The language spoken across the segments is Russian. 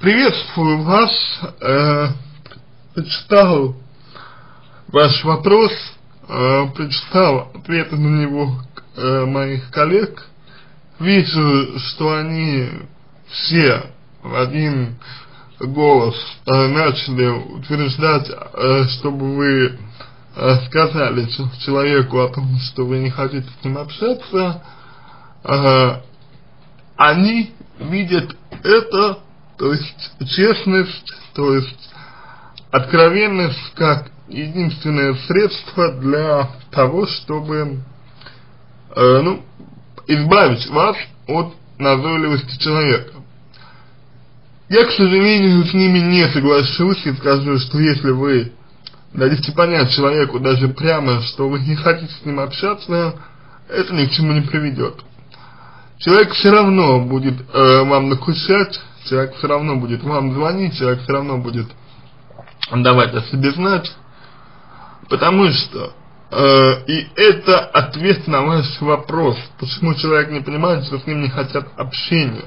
Приветствую вас. Прочитал ваш вопрос, прочитал ответы на него моих коллег. Вижу, что они все в один голос начали утверждать, чтобы вы сказали человеку о том, что вы не хотите с ним общаться. Они видят это, то есть честность, то есть откровенность как единственное средство для того, чтобы избавить вас от назойливости человека. Я, к сожалению, с ними не соглашусь и скажу, что если вы дадите понять человеку даже прямо, что вы не хотите с ним общаться, это ни к чему не приведет. Человек все равно будет вам докучать, человек все равно будет вам звонить, человек все равно будет давать о себе знать, потому что и это ответ на ваш вопрос, почему человек не понимает, что с ним не хотят общения.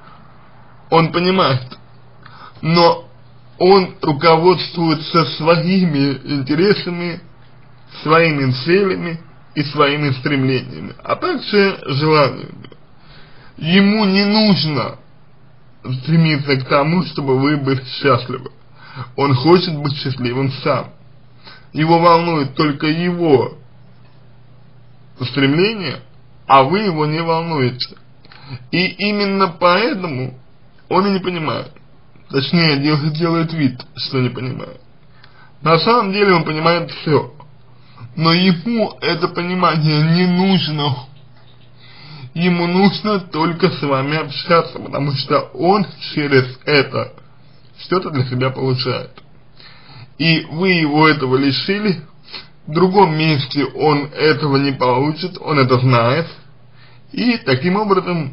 Он понимает, но он руководствуется своими интересами, своими целями и своими стремлениями, а также желаниями. Ему не нужно стремиться к тому, чтобы вы были счастливы. Он хочет быть счастливым сам. Его волнует только его стремление, а вы его не волнуете. И именно поэтому он и не понимает. Точнее, делает вид, что не понимает. На самом деле он понимает все. Но ему это понимание не нужно. Ему нужно только с вами общаться, потому что он через это что-то для себя получает. И вы его этого лишили, в другом месте он этого не получит, он это знает. И таким образом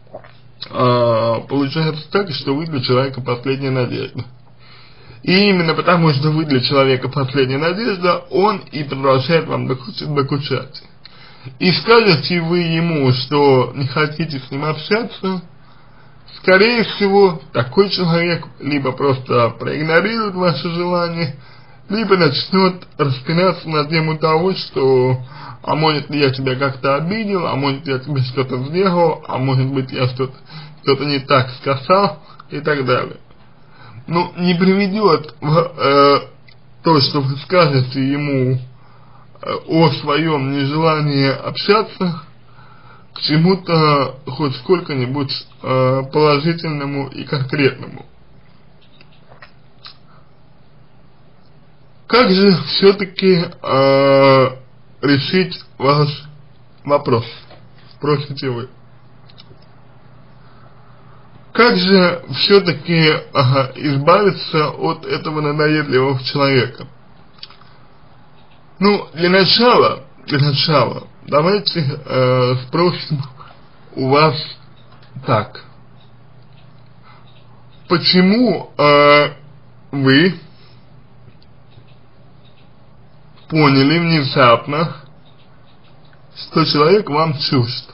получается так, что вы для человека последняя надежда. И именно потому, что вы для человека последняя надежда, он и продолжает вам докучать. И скажете вы ему, что не хотите с ним общаться, скорее всего, такой человек либо просто проигнорирует ваше желание, либо начнет распинаться на тему того, что а может ли я тебя как-то обидел, а может я тебе что-то сделал, а может быть я что-то не так сказал и так далее. Ну, не приведет то, что вы скажете ему о своем нежелании общаться, к чему-то хоть сколько-нибудь положительному и конкретному. Как же все-таки решить ваш вопрос, спросите вы? Как же все-таки избавиться от этого надоедливого человека? Ну, для начала, давайте спросим у вас так. Почему вы поняли внезапно, что человек вам чужд?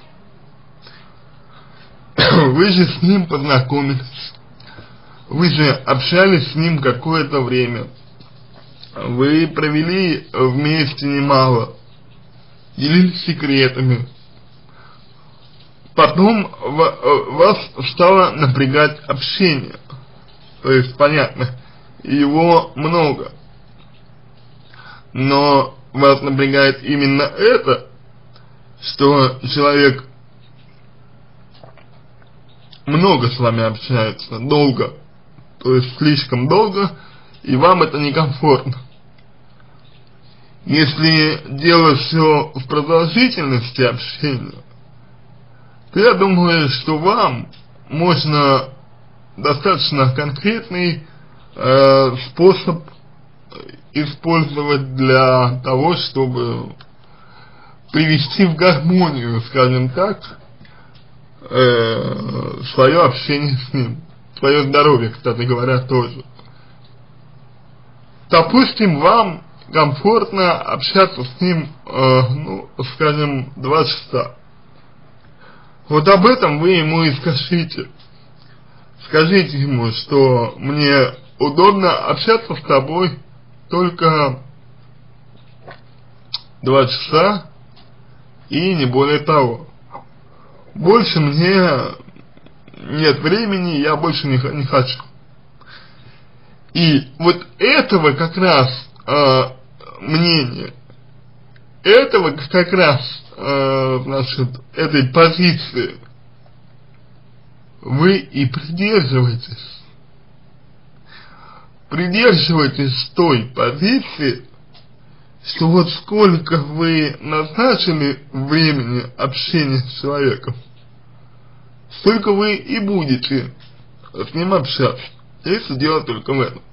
Вы же с ним познакомились, вы же общались с ним какое-то время, вы провели вместе немало, делились секретами. Потом вас стало напрягать общение. То есть, понятно, его много. Но вас напрягает именно это, что человек много с вами общается, долго. То есть, слишком долго. И вам это некомфортно. Если дело все в продолжительности общения, то я думаю, что вам можно достаточно конкретный способ использовать для того, чтобы привести в гармонию, скажем так, свое общение с ним, свое здоровье, кстати говоря, тоже. Допустим, вам комфортно общаться с ним, скажем, 2 часа. Вот об этом вы ему и скажите. скажите ему, что мне удобно общаться с тобой только 2 часа и не более того. Больше мне нет времени, я больше не хочу. И вот этого как раз мнения, этого как раз, значит, этой позиции вы и придерживаетесь. Придерживайтесь той позиции, что вот сколько вы назначили времени общения с человеком, столько вы и будете с ним общаться, если дело только в этом.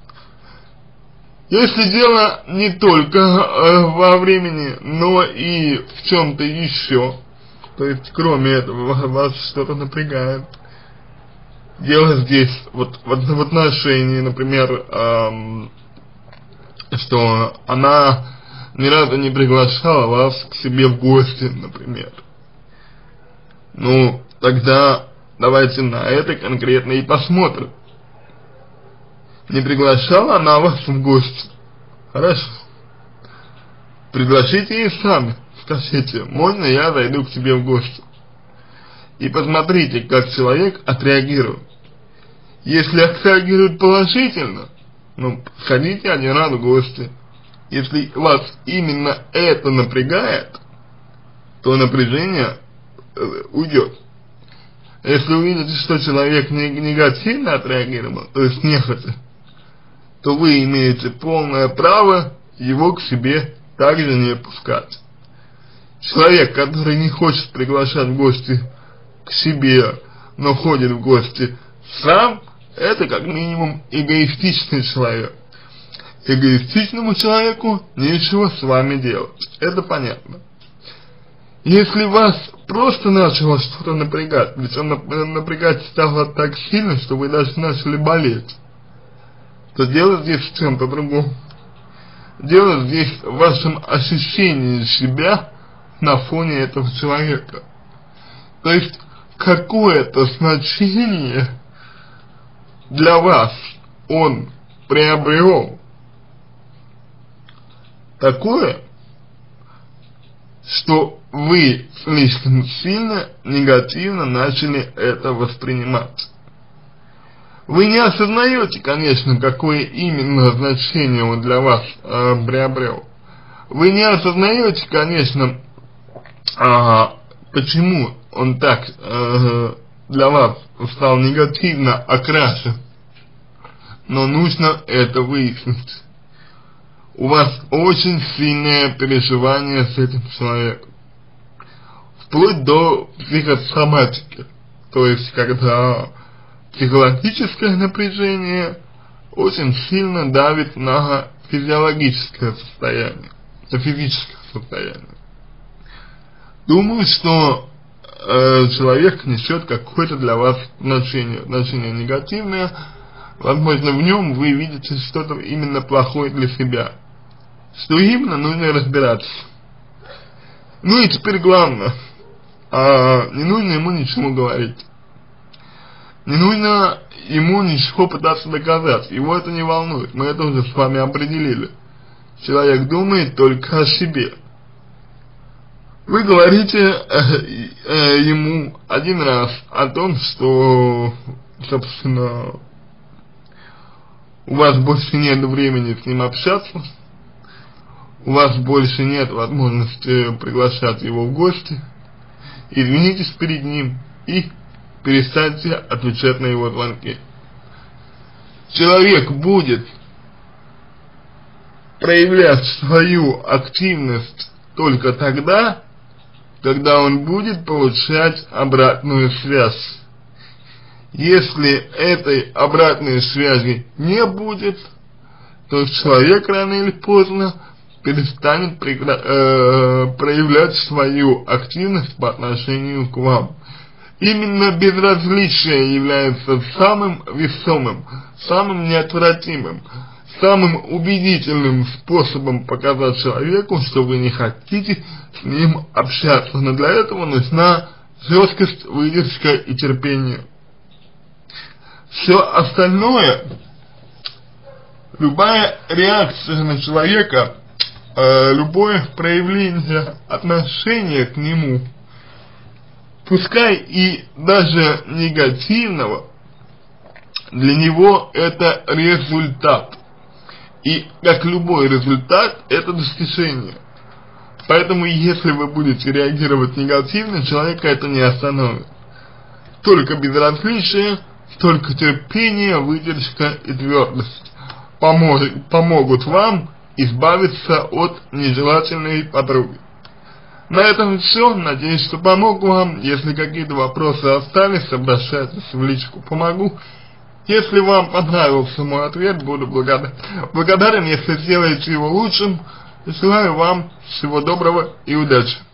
Если дело не только во времени, но и в чем-то еще, то есть кроме этого вас что-то напрягает, дело здесь, вот в отношении, например, что она ни разу не приглашала вас к себе в гости, например. Ну, тогда давайте на это конкретно и посмотрим. Не приглашала она вас в гости? Хорошо. Пригласите ее сами. Скажите, можно я зайду к тебе в гости? И посмотрите, как человек отреагирует. Если отреагирует положительно, ну, сходите один раз в гости. Если вас именно это напрягает, то напряжение уйдет. Если увидите, что человек негативно отреагировал, то есть нехотя, то вы имеете полное право его к себе также не пускать. Человек, который не хочет приглашать в гости к себе, но ходит в гости сам, это как минимум эгоистичный человек. Эгоистичному человеку нечего с вами делать, это понятно. Если вас просто начало что-то напрягать, причем напрягать стало так сильно, что вы даже начали болеть, то дело здесь в чем-то другом. Дело здесь в вашем ощущении себя на фоне этого человека. То есть какое-то значение для вас он приобрел такое, что вы слишком сильно негативно начали это воспринимать. Вы не осознаете, конечно, какое именно значение он для вас приобрел. Вы не осознаете, конечно, почему он так для вас стал негативно окрашен. Но нужно это выяснить. У вас очень сильное переживание с этим человеком. Вплоть до психосоматики. То есть, когда психологическое напряжение очень сильно давит на физиологическое состояние, на физическое состояние. Думаю, что человек несет какое-то для вас значение негативное. Возможно, в нем вы видите что-то именно плохое для себя. Что именно, нужно разбираться. Ну и теперь главное, не нужно ему ничего говорить. Не нужно ему ничего пытаться доказать, его это не волнует, мы это уже с вами определили. Человек думает только о себе. Вы говорите ему один раз о том, что, собственно, у вас больше нет времени с ним общаться, у вас больше нет возможности приглашать его в гости, извинитесь перед ним и перестаньте отвечать на его звонки. Человек будет проявлять свою активность только тогда, когда он будет получать обратную связь. Если этой обратной связи не будет, то человек рано или поздно перестанет проявлять свою активность по отношению к вам. Именно безразличие является самым весомым, самым неотвратимым, самым убедительным способом показать человеку, что вы не хотите с ним общаться. Но для этого нужна жесткость, выдержка и терпение. Все остальное, любая реакция на человека, любое проявление отношения к нему, пускай и даже негативного, для него это результат. И как любой результат, это достижение. Поэтому если вы будете реагировать негативно, человека это не остановит. Только безразличие, только терпение, выдержка и твердость помогут вам избавиться от нежелательной подруги. На этом все. Надеюсь, что помог вам. Если какие-то вопросы остались, обращайтесь в личку, помогу. Если вам понравился мой ответ, буду благодарен, если сделаете его лучшим. Желаю вам всего доброго и удачи.